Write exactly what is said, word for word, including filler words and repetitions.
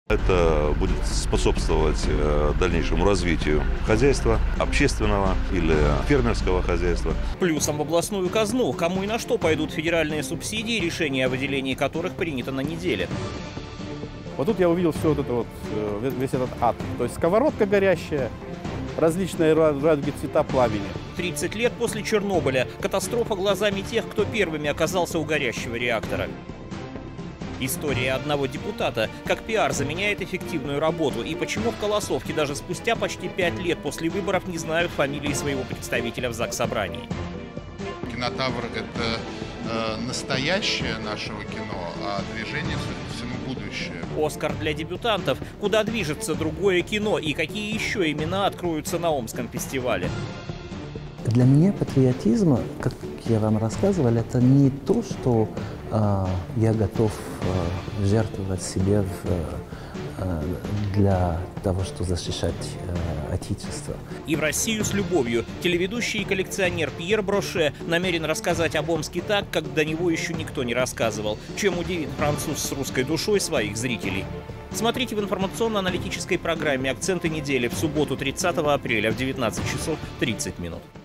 Это будет способствовать дальнейшему развитию хозяйства, общественного или фермерского хозяйства. Плюсом в областную казну, кому и на что пойдут федеральные субсидии, решение о выделении которых принято на неделе. Вот тут я увидел все вот это вот, весь этот ад. То есть сковородка горящая, различные радуги цвета пламени. тридцать лет после Чернобыля. Катастрофа глазами тех, кто первыми оказался у горящего реактора. История одного депутата, как пиар заменяет эффективную работу, и почему в Колосовке даже спустя почти пять лет после выборов не знают фамилии своего представителя в Заксобрании. Кинотавр – это э, настоящее нашего кино, а движение, судя по всему, будущее. Оскар для дебютантов. Куда движется другое кино и какие еще имена откроются на Омском фестивале? Для меня патриотизм, как я вам рассказывал, это не то, что э, я готов э, жертвовать себе в, э, для того, чтобы защищать э, Отечество. И в Россию с любовью телеведущий и коллекционер Пьер Броше намерен рассказать об Омске так, как до него еще никто не рассказывал, чем удивит француз с русской душой своих зрителей. Смотрите в информационно-аналитической программе «Акценты недели» в субботу тридцатого апреля в девятнадцать часов тридцать минут.